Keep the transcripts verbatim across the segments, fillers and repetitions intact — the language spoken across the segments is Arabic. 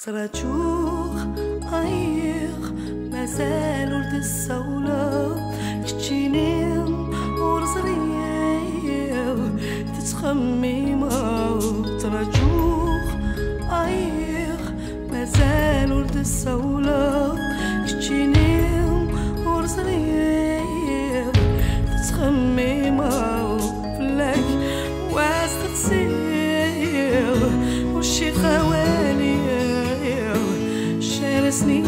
Sarachuch air mazal ولد الصولة كتشينين ورزريال تتخمم تراجوخ air mazal ولد الصولة كتشينين ورزريال تتخمم فلاك واستغسيل وشي خوالي سنين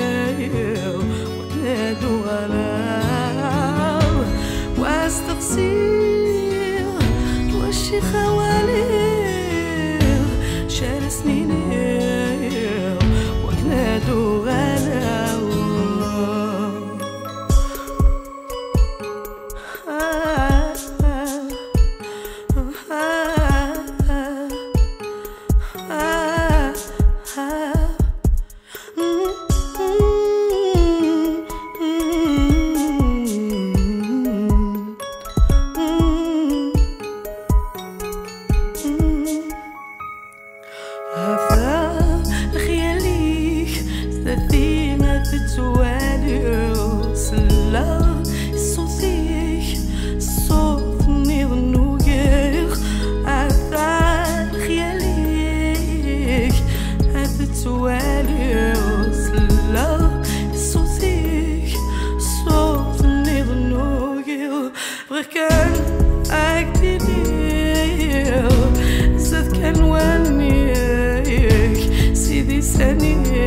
وتنادو غلاو واستقصير وشي خوالير شال سنين وتنادو غلاو تتوالي سلا صوتيك صوت نغنوغير عثال خياليك تتوالي سلا صوتيك صوت نغنوغير غكان أكتبير زاد كان وانيك سيدي سانيك